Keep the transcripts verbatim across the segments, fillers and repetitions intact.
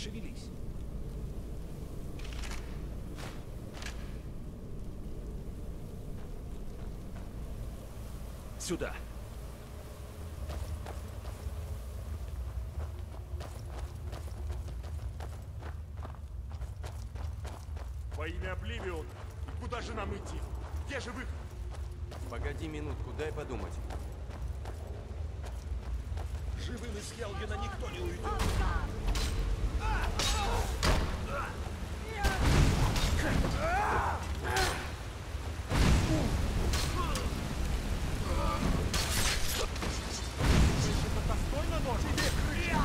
Шевелись. Сюда. Во имя Обливиона. И куда же нам идти? Где же выход? Погоди минутку, дай подумать. Живым из Хелгена никто не уйдет. Достойно нож? Тебе крышка!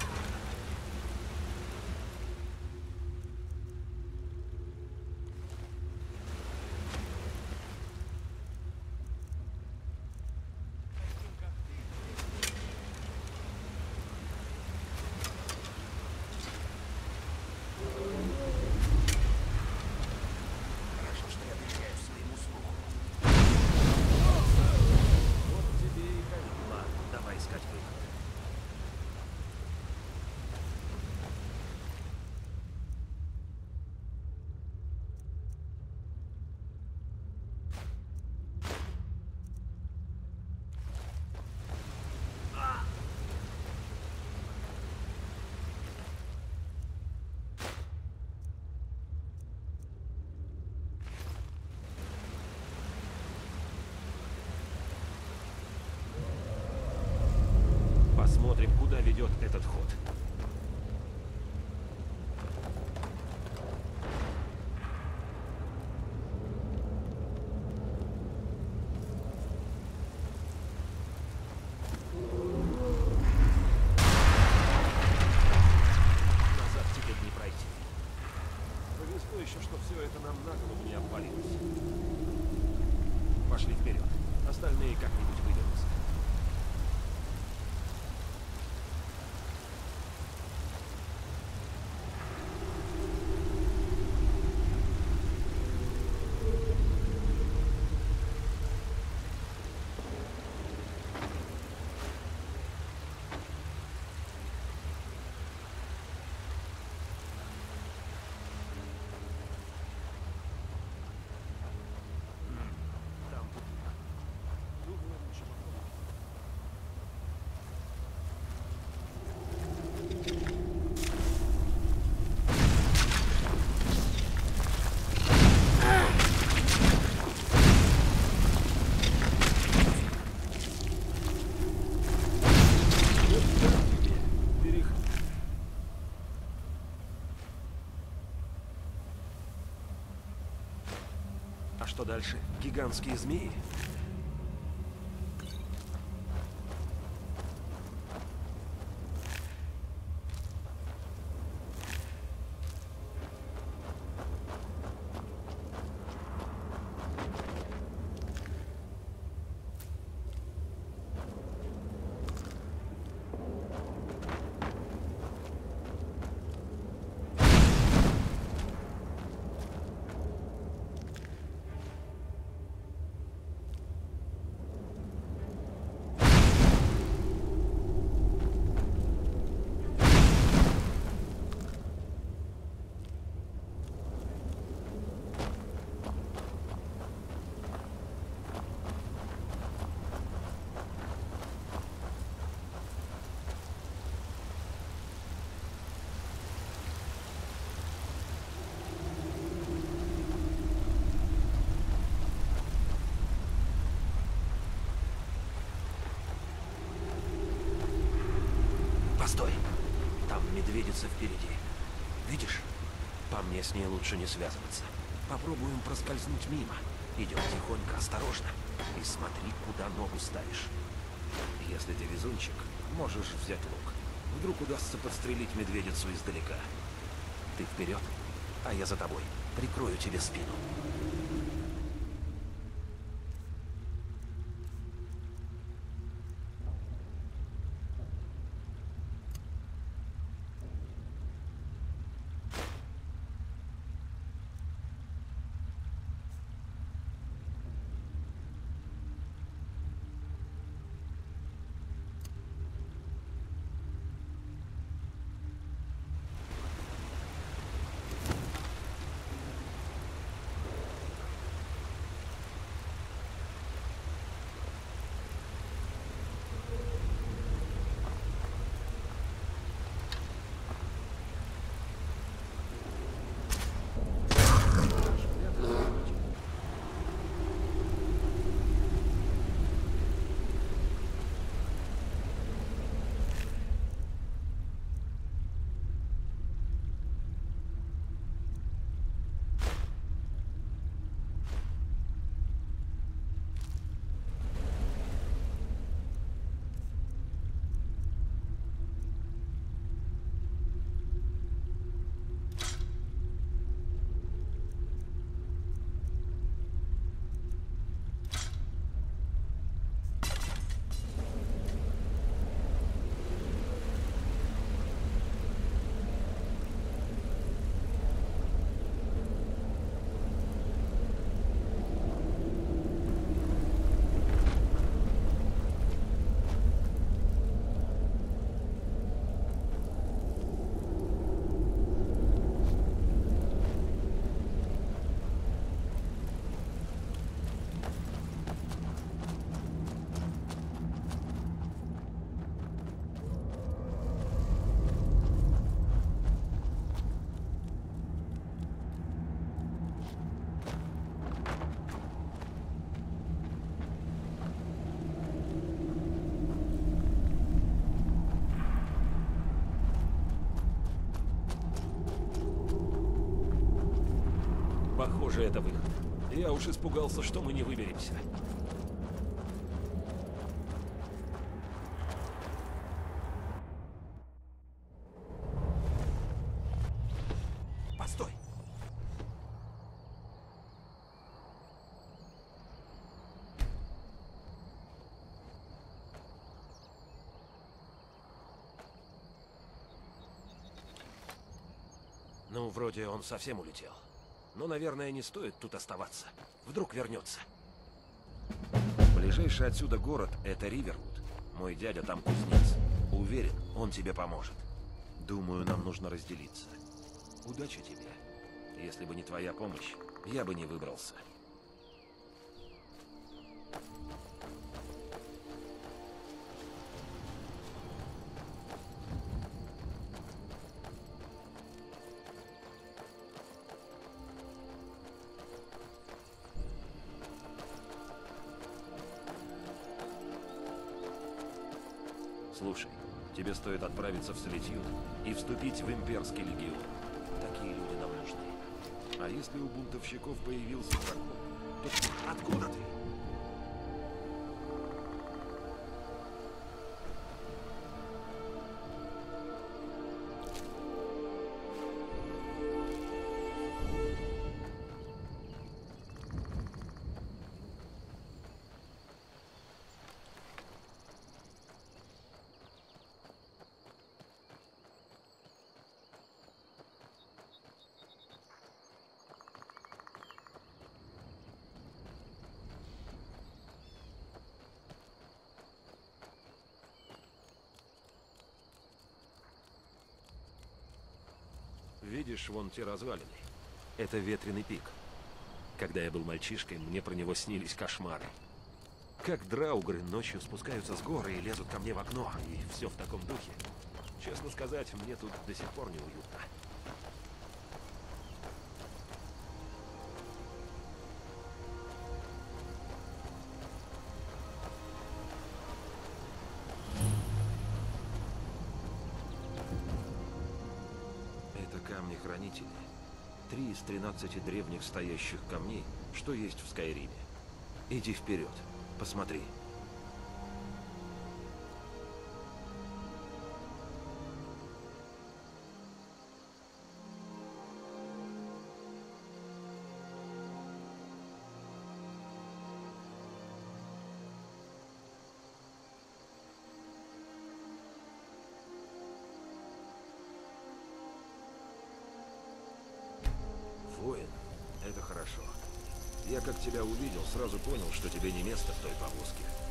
Хорошо, что я доверяю своему слуху. Вот тебе и как. Ладно, давай искать выход. Посмотрим, куда ведет этот ход. Назад теперь не пройти. Повезло еще, что все это нам на голову не обвалилось. Пошли вперед. Остальные как-нибудь выберутся. Там путина. Думаю, лучше попробовать. Вот так тебе. Перех- А что дальше? Гигантские змеи? Постой! Там медведица впереди. Видишь? По мне с ней лучше не связываться. Попробуем проскользнуть мимо. Идем тихонько, осторожно. И смотри, куда ногу ставишь. Если ты везунчик, можешь взять лук. Вдруг удастся подстрелить медведицу издалека. Ты вперед, а я за тобой. Прикрою тебе спину. Похоже, это выход. Я уж испугался, что мы не выберемся. Постой! Ну, вроде он совсем улетел. Но, наверное, не стоит тут оставаться. Вдруг вернется. Ближайший отсюда город — это Ривервуд. Мой дядя там кузнец. Уверен, он тебе поможет. Думаю, нам нужно разделиться. Удачи тебе. Если бы не твоя помощь, я бы не выбрался. Слушай, тебе стоит отправиться в Солитьюд и вступить в имперский легион. Такие люди нам нужны. А если у бунтовщиков появился прокол, то откуда ты? Видишь, вон те развалины. Это Ветреный пик. Когда я был мальчишкой, мне про него снились кошмары. Как драугры ночью спускаются с горы и лезут ко мне в окно, и все в таком духе. Честно сказать, мне тут до сих пор неуютно. Камни-хранители. Три из тринадцати древних стоящих камней, что есть в Скайриме. Иди вперед, посмотри. Воин, это хорошо. Я как тебя увидел, сразу понял, что тебе не место в той повозке.